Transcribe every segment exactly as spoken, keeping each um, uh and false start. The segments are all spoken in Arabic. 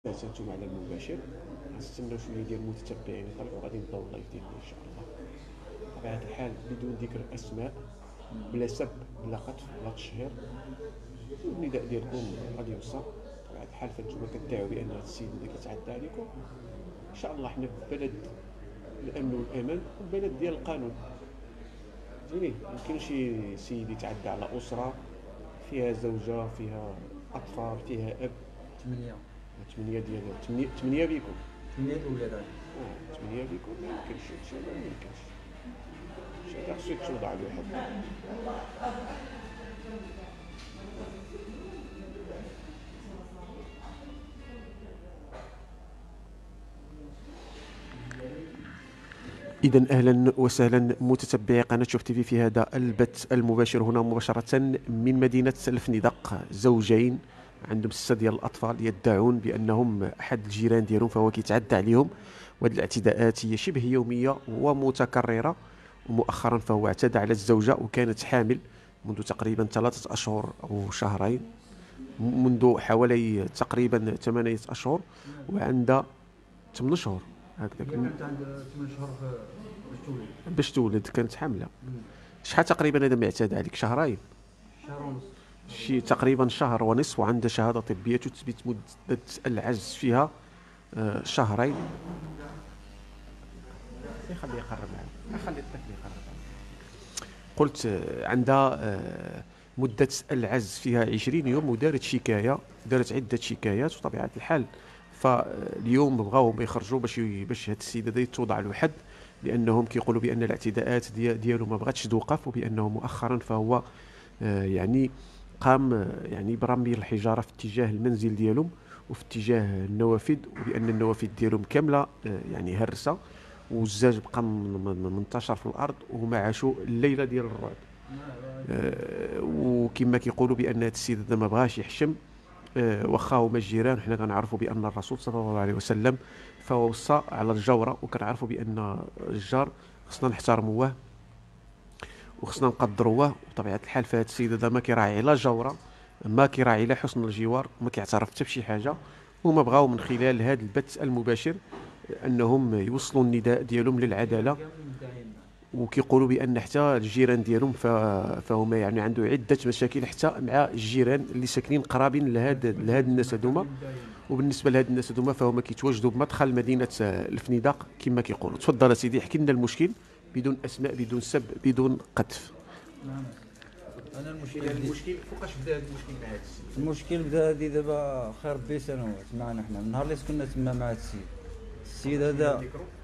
اعتمدتم على المباشر. غنستناو شويه ديال المتتبعين يطلعوا غادي نبداو اللايف ديالنا ان شاء الله. بطبيعه الحال بدون ذكر اسماء، بلا سب بلا قذف بلا تشهير. النداء ديالكم غادي يوصل. بطبيعه الحال فانتم كتدعوا بان هذا السيد اللي كيتعدى عليكم، ان شاء الله حنا في بلد الامن والامان وبلد ديال القانون. فهمتيني؟ يمكن شي سيد يتعدى على اسره فيها زوجه فيها اطفال فيها اب. ثمانية ثمانية ديال ثمانية ثمانية بيكم. ثمانية الأولاد هاي. اه ثمانية بيكم ما يمكنش هادشي، ما يمكنش. هادشي خاصو يتوضع له حد. إذا أهلا وسهلا متتبعي قناة شوف تيفي في هذا البث المباشر هنا مباشرة من مدينة الفنيدق. زوجين عندهم ستة ديال الأطفال يدعون بأنهم أحد الجيران ديالهم فهو كيتعدى عليهم، وهذه الاعتداءات هي شبه يومية ومتكررة. ومؤخرا فهو اعتدى على الزوجة وكانت حامل منذ تقريبا ثلاثة أشهر أو شهرين، منذ حوالي تقريبا ثمانية أشهر وعندها ثمان شهور هكذا. هي كانت عندها ثمان شهور باش تولد. باش تولد كانت حامله. شحال تقريبا هذا ما اعتدى عليك؟ شهرين؟ شهر ونص. شي تقريبا شهر ونصف، وعندها شهاده طبيه تثبت مده العجز فيها آه شهرين. خليه يقرب معنا، خلي الطفل يقرب. قلت آه عندها آه مده العجز فيها عشرين يوم، ودارت شكايه، دارت عده شكايات. وطبيعه الحال فاليوم بغاو يخرجوا باش باش هاد السيد هذا يتوضع له حد، لانهم كيقولوا بان الاعتداءات ديالو ما بغاتش توقف، وبانه مؤخرا فهو آه يعني قام آه يعني برمي الحجاره في اتجاه المنزل ديالهم وفي اتجاه النوافذ، وبان النوافذ ديالهم كامله آه يعني هرسه، والزاج بقى منتشر في الارض، وهما عاشوا الليله ديال الرعب. آه وكما كيقولوا بان هذا السيد هذا ما بغاش يحشم، آه واخا هما الجيران. وحنا كنعرفوا بان الرسول صلى الله عليه وسلم فوصى على الجوره، وكنعرفوا بان الجار خصنا نحترموه وخصنا نقدروه. وطبيعه الحال فهاد السيد هذا ما كيراعي لا جوره، ما كيراعي لا حسن الجوار، ما كيعترف حتى بشي حاجه. وما بغاو من خلال هذا البث المباشر انهم يوصلوا النداء ديالهم للعداله، وكيقولوا بان حتى الجيران ديالهم فهما يعني عنده عده مشاكل حتى مع الجيران اللي ساكنين قرابين لهاد لهاد الناس هذوما. وبالنسبه لهاد الناس هذوما فهما كيتواجدوا بمدخل مدينه الفنيدق كما كيقولوا. تفضل سيدي، احكي لنا المشكل بدون اسماء بدون سب بدون قذف. نعم. انا المشكل المشكل فوقاش بدا هذا المشكل مع هذا السيد؟ المشكل بدا هذه دابا خير بسنوات معنا حنا من نهار اللي سكننا تما مع هذا السيد. السيد هذا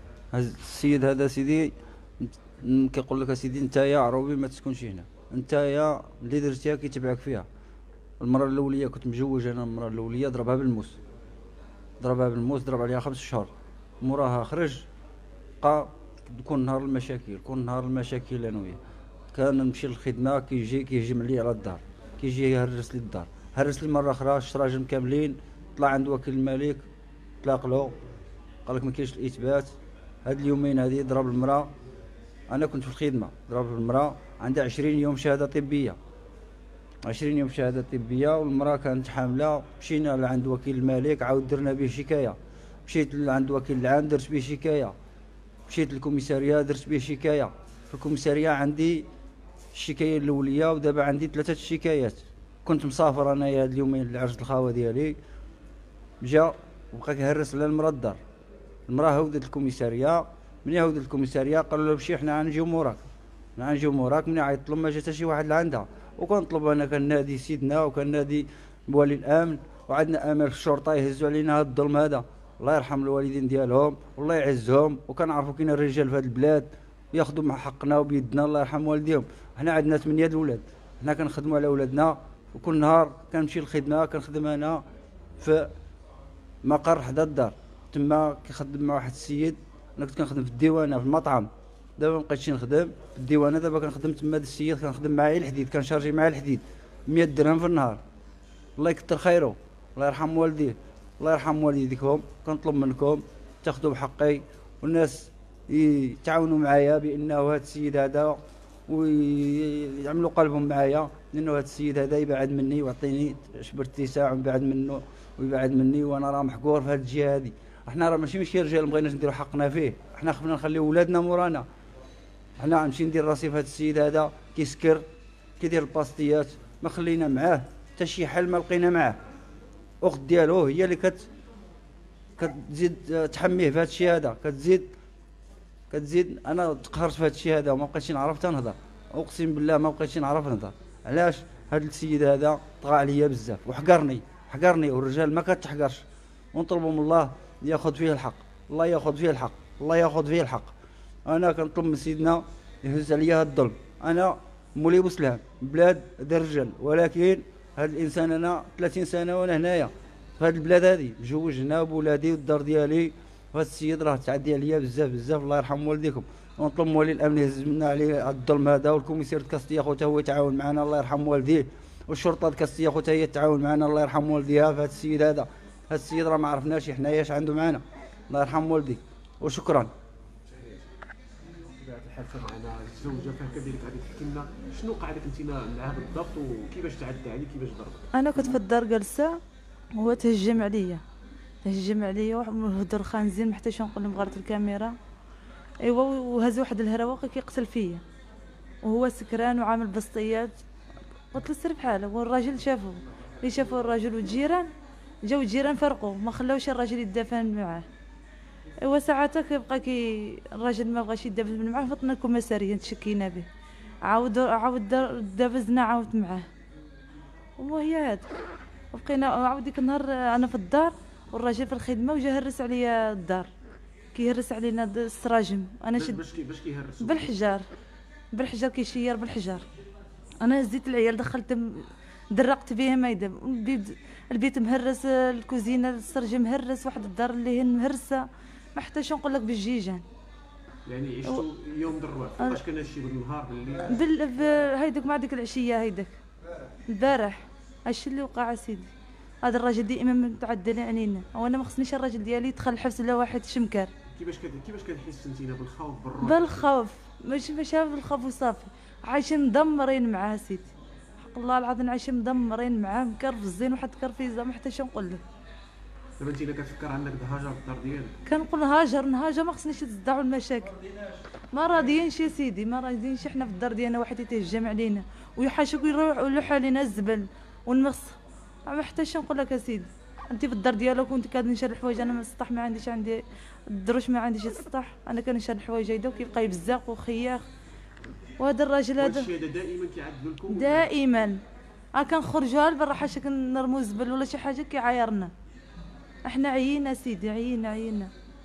السيد هذا سيدي كيقول لك اسيدي انت يا عروبي ما تسكنش هنا، انت يا اللي درتيها كيتبعك فيها. المره الاوليه كنت مجوج انا، المره الاوليه ضربها بالموس، ضربها بالموس ضرب عليها خمس شهور. موراها خرج بقى كل نهار المشاكل، كل نهار المشاكل انا وياه. كان نمشي للخدمه كيجي كيهجم عليا على الدار، كيجي يهرس لي الدار، هرس لي مره اخرى الشراجم كاملين. طلع عند وكيل الملك طلاق له، قال لك ما كاينش الاثبات. هاد اليومين هادي ضرب المراه، انا كنت في الخدمه ضرب المراه عندها عشرين يوم شهاده طبيه، عشرين يوم شهاده طبيه، والمراه كانت حامله. مشينا لعند وكيل الملك عاود درنا به شكايه، مشيت لعند وكيل العام درت به شكايه، مشيت للكوميساريه درت به شكايه. في الكوميساريه عندي الشكايه الاوليه ودابا عندي ثلاثه الشكايات. كنت مسافر انايا هاد اليومين لعرس الخاوه ديالي، جا وبقى كيهرس على المراه الدار. المراه هودت الكوميساريه، من هودت الكوميساريه قالوا له مشي حنا غنجيو موراك، حنا غنجيو موراك. من عيط لهم ما جا حتى شي واحد لعندها. وكنطلب انا كنادي سيدنا وكنادي بولي الامن، وعندنا امل في الشرطه يهزوا علينا هذا الظلم هذا. الله يرحم الوالدين ديالهم والله يعزهم، وكنعرفوا كاين الرجال في هذه البلاد ياخذوا مع حقنا وبيدنا. الله يرحم والديهم. حنا عندنا ثمانيه د الولاد، حنا كنخدموا على ولادنا، وكل نهار كنمشي للخدمه. كنخدم انا في مقر حدا الدار، تما كنخدم مع واحد السيد. انا كنت كنخدم في الديوانه في المطعم، دابا مابقيتش نخدم في الديوانه، دابا كنخدم تما هذا السيد كنخدم معاه الحديد، كنشارجي معاه الحديد مية درهم في النهار. الله يكثر خيره، الله يرحم والديه، الله يرحم والديكم. كنطلب منكم تاخذوا بحقي، والناس يتعاونوا معايا بانه هذا السيد هذا ويعملوا قلبهم معايا، لانه هذا السيد هذا يبعد مني ويعطيني شبر اتساع ونبعد منه ويبعد مني، وانا راه محقور في هذه الجهه هذه. احنا راه ماشي ماشي رجال ما بغيناش نديروا حقنا فيه، احنا خفنا نخليو ولادنا مورانا. احنا نمشي ندير راسي في هذا السيد هذا كيسكر كيدير الباستيات، ما خلينا معاه حتى شي حل ما لقينا معاه. اخت ديالو هي اللي كت كتزيد تحميه في هذا الشيء هذا، كتزيد كتزيد انا تقهرت في هذا الشيء هذا وما بقيتش نعرف حتى نهضر، اقسم بالله ما بقيتش نعرف نهضر. علاش؟ هذا السيد هذا طغى عليا بزاف وحقرني حقرني، والرجال ما كتحقرش. ونطلبوا من الله ياخذ فيه الحق، الله ياخذ فيه الحق، الله ياخذ فيه الحق. انا كنطلب من سيدنا يهز عليا هذا الظلم. انا مولي بوسلام بلاد ديال الرجال، ولكن هذا الانسان انا ثلاثين سنه وانا هنايا في هذه البلاد هذه، مجوج هنا بولادي والدار ديالي، وهذا السيد راه تعدي عليا بزاف بزاف. الله يرحم والديكم. ونطلب من ولي الامن يهز منا عليه هذا الظلم هذا، والكوميسير كاستيا خوتها هو يتعاون معنا الله يرحم والديه، والشرطه كاستيا خوتها هي تتعاون معنا الله يرحم والديها في هذا السيد هذا. هذا السيد راه ما عرفناش حنايا اش عنده معنا، الله يرحم والديك وشكرا. بطبيعه الحال معنا الزوجه فكذلك غادي تحكي لنا شنو وقع لك انت معاه بالضبط وكيفاش تعدى عليك كيفاش ضربك. انا كنت في الدار جالسه وهو تهجم عليا تهجم عليا وهدر خانزين ما حتى شنو نقول لهم غيرت الكاميرا ايوا، وهز واحد الهرواقي كيقتل فيا وهو سكران وعامل بسطيات. قلت له سير بحاله، والراجل شافو اللي شافوا الراجل والجيران جاو الجيران فرقوا ما خلاوش الراجل يدافع معاه. ايوا ساعاتها كيبقى كي الراجل ما بغاش يدافع معاه، فطنا الكوميساريه تشكينا به، عاود عاود دابزنا عاود معاه وهي هاد. وبقينا عاود ديك النهار انا في الدار والراجل في الخدمه وجا هرس عليا الدار، كيهرس علينا السراجم. انا شد باش باش كيهرسوا بالحجار بالحجار كيشير بالحجار. انا هزيت العيال دخلت درقت بيه ما يدب، البيت البيت مهرس، الكوزينه السرج مهرس، واحد الدار اللي هي مهرسه، ما حتى شنو نقول لك بالجيجان. يعني عشتوا يوم دروات فاش كان هادشي بالنهار بالليل بال ب... هيداك مع ديك العشيه هيداك البارح هادشي اللي وقع سيدي. هذا الراجل دائما متعدل علينا، وانا ما خصنيش الراجل ديالي يدخل الحبس ولا واحد شمكر. كيفاش كد... كيفاش كنحس انت بالخوف بالروح؟ بالخوف ماشي ماشي بالخوف وصافي، عايشين مدمرين معاه سيدي، حق الله العظيم عايشين مدمرين معاه، مكرفزين واحد كرفيزه ما حتى شنو نقول لك. دابا انت الا كتفكر عندك تهاجر في الدار ديالك كنقول هاجر نهاجر، ما خصنيش تصدعوا المشاكل، ما راضيينش يا سيدي ما راضيينش. حنا في الدار ديالنا واحد يتهجم علينا ويحاشوك ويروح ويلوح علينا الزبل والمسخ، ما حتى شنو نقول لك يا سيدي. انت في الدار ديالك وانت كنشر الحوايج، انا ما السطح ما عنديش، عندي الدروش ما عنديش السطح، انا كنشر الحوايج هيدا وكيبقى يبزاق وخياخ. وهذا الراجل هذا الشيء هذا دائما كيعذبوا لكم دائما ها كنخرجوا لبرا حاشا كنرموا الزبل ولا شي حاجه كيعايرنا. احنا عيينا سيدي عيينا عيينا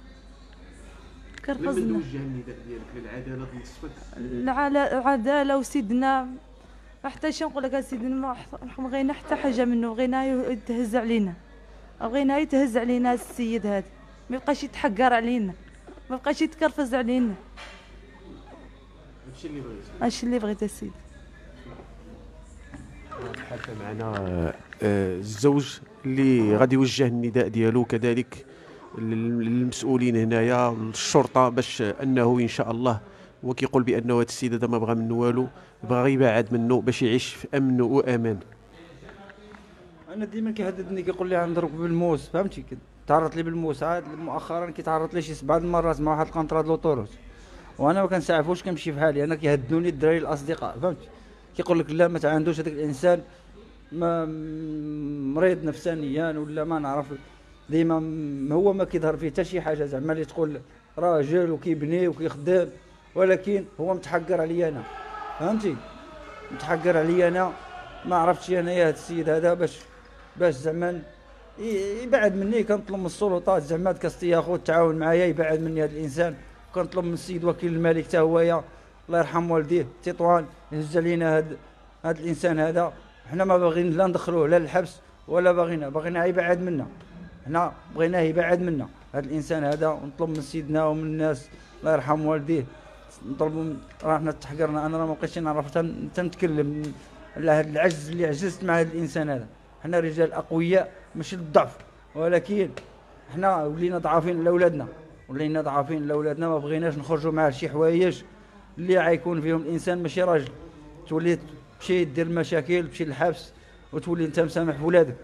كرفزنا. من توجه النداء ديالك للعداله تنصفك؟ العداله وسيدنا حتى شي نقول لك سيدنا ما بغينا حتى حاجه منه، بغينا يتهز علينا، بغينا يتهز علينا السيد هذا، ما يبقاش يتحقر علينا، ما يبقاش يتكرفز علينا. هادشي اللي بغيت هادشي اللي بغيت السيد. حتى معنا آه، الزوج اللي غادي يوجه النداء ديالو كذلك للمسؤولين هنايا للشرطه باش انه ان شاء الله هو كيقول بانه هذا السيد هذا ما بغى منه والو، بغى يبعد منه باش يعيش في امن وامان. انا ديما كيهددني كيقول لي غنضربك بالموس، فهمتي؟ تعرضت لي بالموس عاد مؤخرا كيتعرض لي شي سبعه المرات مع واحد الكونطرا د لوطوروت، وانا ما كنسعفوش كنمشي في حالي. انا كيهدوني الدراري الاصدقاء، فهمتي؟ كيقول لك لا ما تعندوش هذاك الانسان ما مريض نفسانيا ولا ما نعرف، ديما هو ما كيظهر فيه حتى شي حاجه زعما اللي تقول راجل وكيبني وكيخدم، ولكن هو متحقر عليا انا، فهمتي؟ متحقر عليا انا، ما عرفتش انايا هذا السيد هذا باش باش زعما يبعد مني. كنطلب من السلطات زعما كاستيا خو تعاون معايا يبعد مني هذا الانسان. كنطلب من السيد وكيل الملك حتى هويا الله يرحم والديه تطوان يهز علينا هذا هذا الانسان هذا. حنا ما باغيين لا ندخلوه لا للحبس ولا باغينا باغينا يبعد منا، حنا بغيناه يبعد منا هذا الانسان هذا. ونطلب من سيدنا ومن الناس الله يرحم والديه، نطلبوا راه حنا تحقرنا. انا راه ما بقيتش نعرف تنتكلم على هذا العجز اللي عجزت مع هذا الانسان هذا. حنا رجال اقوياء ماشي للضعف، ولكن حنا ولينا ضعافين لاولادنا، ولينا ضعافين لاولادنا. ما بغيناش نخرجوا مع شي حوايج اللي غيكون فيهم الانسان ماشي راجل، تولي تمشي دير مشاكل تمشي للحبس وتولي انت مسامح بولادك.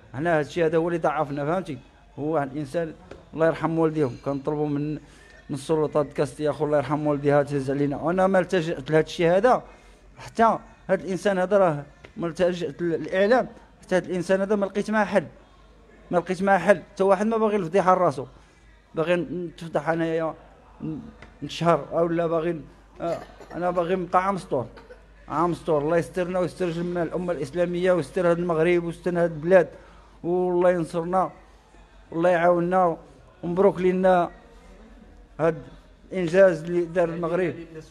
حنا هادشي هذا هو اللي ضعفنا فهمتي. هو واحد الانسان الله يرحم والديهم كنطلبوا من من السلطات كاستي اخو الله يرحم والديها تهز علينا، وانا ما التجأت لهذا الشيء هذا. حتى هذا الانسان هذا راه ما التجأت للاعلام، حتى هذا الانسان هذا ما لقيت معاه حل، ما لقيت معاه حل. حتى واحد ما باغي الفضيحه لراسو، باغي نتفضح انايا نشهر اولا باغي آه انا باغي نبقى عام مستور، عام مستور. الله يسترنا ويستر جميع الامه الاسلاميه ويستر هذا المغرب ويستر هذه البلاد، والله ينصرنا والله يعاوننا. ومبروك لنا هذا الانجاز اللي دار المغرب.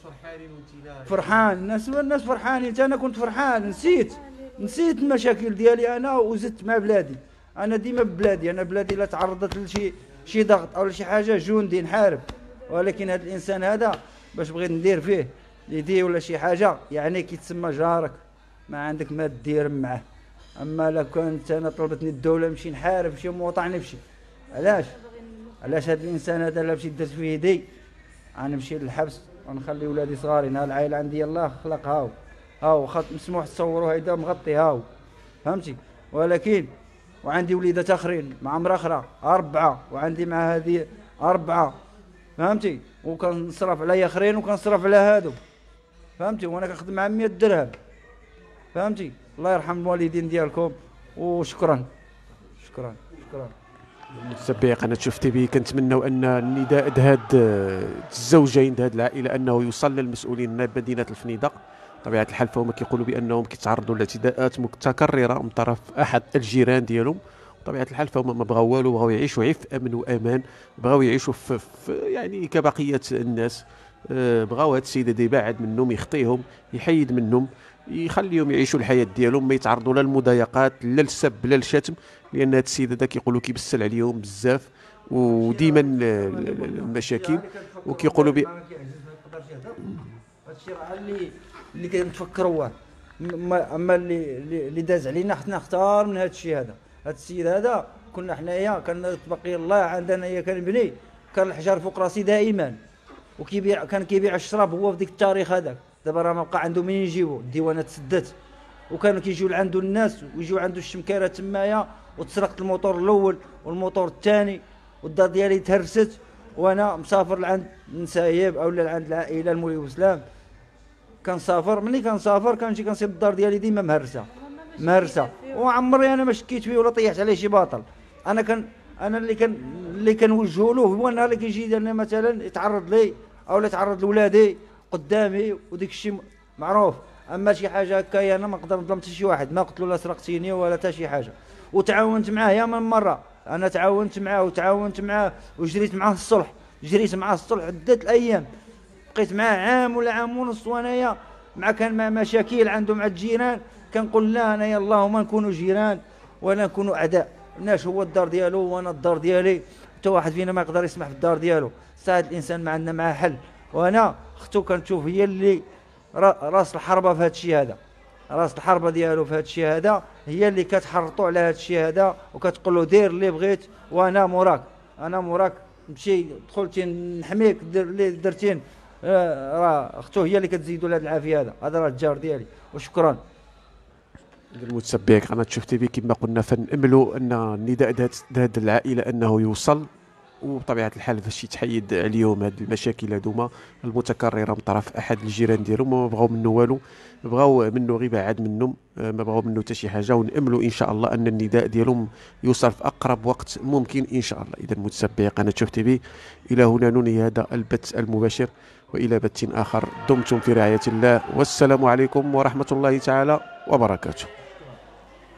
فرحان الناس، الناس فرحانين، حتى انا كنت فرحان. نسيت نسيت المشاكل ديالي انا وزدت مع بلادي. انا ديما ببلادي، انا بلادي لا تعرضت لشي شي ضغط او لشي حاجه جندي نحارب. ولكن هذا الانسان هذا باش بغيت ندير فيه يدي ولا شي حاجه يعني كيتسمى جارك، ما عندك ما دير معاه. اما لو كانت انا طلبتني الدوله نمشي نحارب شي مواطن نمشي. علاش علاش هذا الانسان هذا لا مشيت درت فيه يدي غنمشي للحبس ونخلي ولادي صغارين. ها العائله عندي الله خلق هاو هاو خط مسموح تصوروا هيدا مغطي هاو فهمتي. ولكن وعندي وليدات اخرين مع مرا اخرى اربعه، وعندي مع هذه اربعه فهمتي، وكنصرف عليا اخرين وكنصرف على هادو فهمتي، وانا كنخدم مع مية درهم فهمتي. الله يرحم الوالدين ديالكم وشكرا شكرا شكرا. متتبعي قناه شوف تي في، كنتمنوا ان النداء د هاد الزوجين د هاد العائله انه يوصل للمسؤولين مدينه الفنيدق. بطبيعه الحال فهم كيقولوا بانهم كيتعرضوا لاعتداءات متكرره من طرف احد الجيران ديالهم. بطبيعه الحال فهم ما بغاو والو، بغاو يعيشوا عي في امن وامان، بغاو يعيشوا في, في يعني كبقيه الناس. بغاو هاد السيد هذا يبعد منهم، يخطيهم، يحيد منهم، يخليهم يعيشوا الحياه ديالهم، ما يتعرضوا لا للمضايقات لا للسب لا للشتم، لان هاد السيد هذا كيقولوا كيبسل عليهم بزاف وديما المشاكل. وكيقولوا ب هادشي راه اللي اللي كنتفكروه. اما اللي اللي داز علينا حنا اختار من هذا الشيء هذا. هذا السيد هذا كنا حنايا كان تبقي الله عندنا هي كنبني، كان الحجار فوق راسي دائما، وكيبيع كان كيبيع الشراب هو في ديك التاريخ هذاك. دابا راه ما بقى عنده منين يجيبو، الديوانات سدات، وكانوا كيجيو لعندو الناس ويجيو عنده الشمكاره تمايا. وتسرقت الموتور الاول والموتور الثاني والدار ديالي تهرست، وانا مسافر لعند نسايب او لعند العائله المولي وسلام. كنسافر ملي كنسافر كنجي كنصيب الدار ديالي ديما مهرسه مهرسه، وعمري انا ما شكيت فيه ولا طيحت عليه شي باطل. انا كان انا اللي كان اللي كنوجهوا له هو النهار اللي كيجي انا مثلا يتعرض لي او يتعرض لولادي قدامي وديك الشيء معروف. اما شي حاجه هكايا انا ما نقدر نظلم حتى شي واحد، ما قتلو لا سرقتيني ولا حتى شي حاجه. وتعاونت معاه يا من مره، انا تعاونت معاه وتعاونت معاه وجريت معاه الصلح، جريت معاه الصلح عده الايام، بقيت معاه عام ولا عام ونص. وانايا مع كان مع مشاكل عنده مع الجيران كنقول لا انايا اللهم نكونوا جيران ولا نكونوا اعداء. الناس هو الدار ديالو وانا الدار ديالي، حتى واحد فينا ما يقدر يسمح في الدار ديالو. ساعد الانسان ما عندنا معاه حل. وانا اختو كنشوف هي اللي راس الحربه في هذا الشيء هذا، راس الحربه ديالو في هذا الشيء هذا، هي اللي كتحرطوا على هذا الشيء هذا وكتقول له دير اللي بغيت وانا موراك، انا موراك. مشي دخلتي نحميك دير اللي درتين. آه راه اختو هي اللي كتزيدوا لهذا العافيه هذا، هذا راه الجار ديالي. وشكرا. المتتبعين قناه شوف تي في، كما قلنا فنأملوا ان النداء د هذه العائله انه يوصل، وبطبيعه الحال فاش يتحيد عليهم هذه المشاكل هذوما المتكرره من طرف احد الجيران ديالهم. ما بغاو منه والو، بغاو منه غير بعاد منهم، ما بغاو منه حتى شي حاجه. ونأملوا ان شاء الله ان النداء ديالهم يوصل في اقرب وقت ممكن ان شاء الله. اذا متتبعي قناه شوف تي في، الى هنا ننهي هذا البث المباشر، والى بث اخر. دمتم في رعايه الله، والسلام عليكم ورحمه الله تعالى وبركاته.